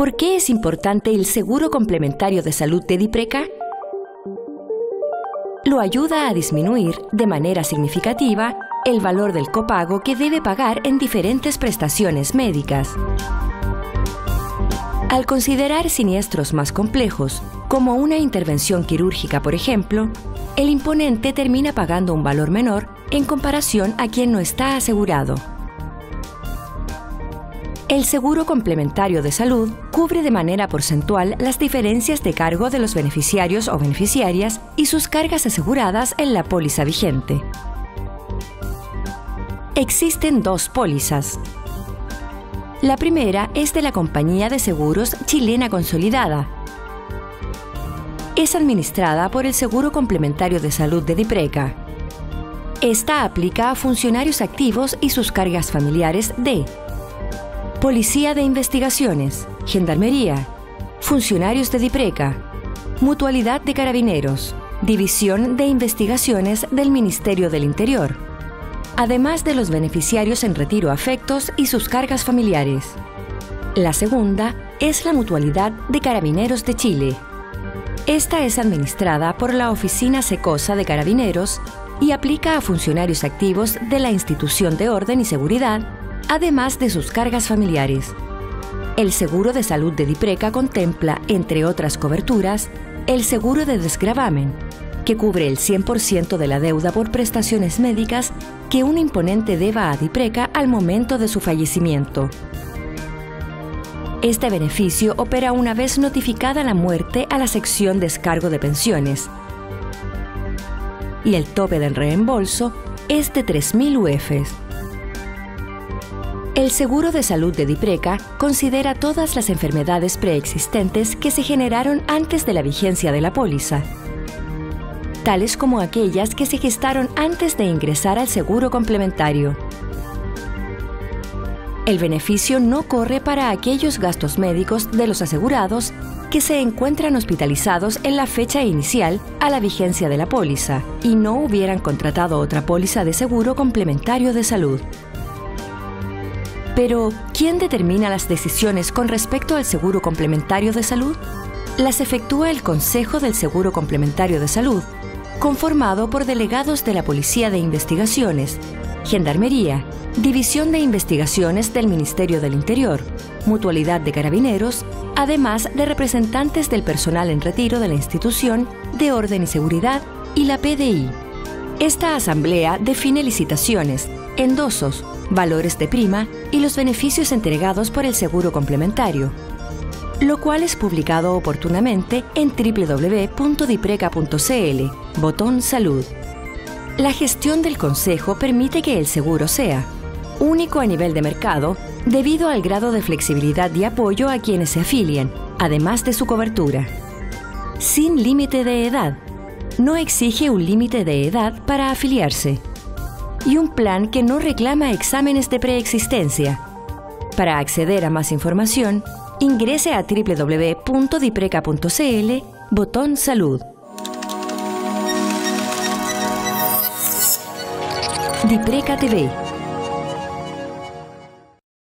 ¿Por qué es importante el seguro complementario de salud de DIPRECA? Lo ayuda a disminuir de manera significativa el valor del copago que debe pagar en diferentes prestaciones médicas. Al considerar siniestros más complejos, como una intervención quirúrgica, por ejemplo, el imponente termina pagando un valor menor en comparación a quien no está asegurado. El seguro complementario de salud cubre de manera porcentual las diferencias de cargo de los beneficiarios o beneficiarias y sus cargas aseguradas en la póliza vigente. Existen dos pólizas. La primera es de la Compañía de Seguros Chilena Consolidada. Es administrada por el Seguro Complementario de Salud de DIPRECA. Esta aplica a funcionarios activos y sus cargas familiares de Policía de Investigaciones, Gendarmería, funcionarios de DIPRECA, Mutualidad de Carabineros, División de Investigaciones del Ministerio del Interior, además de los beneficiarios en retiro afectos y sus cargas familiares. La segunda es la Mutualidad de Carabineros de Chile. Esta es administrada por la Oficina Secosa de Carabineros y aplica a funcionarios activos de la Institución de Orden y Seguridad, además de sus cargas familiares. El seguro de salud de DIPRECA contempla, entre otras coberturas, el seguro de desgravamen, que cubre el 100% de la deuda por prestaciones médicas que un imponente deba a DIPRECA al momento de su fallecimiento. Este beneficio opera una vez notificada la muerte a la sección Descargo de Pensiones, y el tope del reembolso es de 3.000 UFs. El seguro de salud de DIPRECA considera todas las enfermedades preexistentes que se generaron antes de la vigencia de la póliza, tales como aquellas que se gestaron antes de ingresar al seguro complementario. El beneficio no corre para aquellos gastos médicos de los asegurados que se encuentran hospitalizados en la fecha inicial a la vigencia de la póliza y no hubieran contratado otra póliza de seguro complementario de salud. Pero, ¿quién determina las decisiones con respecto al seguro complementario de salud? Las efectúa el Consejo del Seguro Complementario de Salud, conformado por delegados de la Policía de Investigaciones, Gendarmería, División de Investigaciones del Ministerio del Interior, Mutualidad de Carabineros, además de representantes del personal en retiro de la Institución de Orden y Seguridad y la PDI. Esta asamblea define licitaciones, endosos, valores de prima y los beneficios entregados por el seguro complementario, lo cual es publicado oportunamente en www.dipreca.cl, botón Salud. La gestión del Consejo permite que el seguro sea único a nivel de mercado debido al grado de flexibilidad y apoyo a quienes se afilian, además de su cobertura. Sin límite de edad. No exige un límite de edad para afiliarse. Y un plan que no reclama exámenes de preexistencia. Para acceder a más información, ingrese a www.dipreca.cl, botón Salud. DIPRECA TV.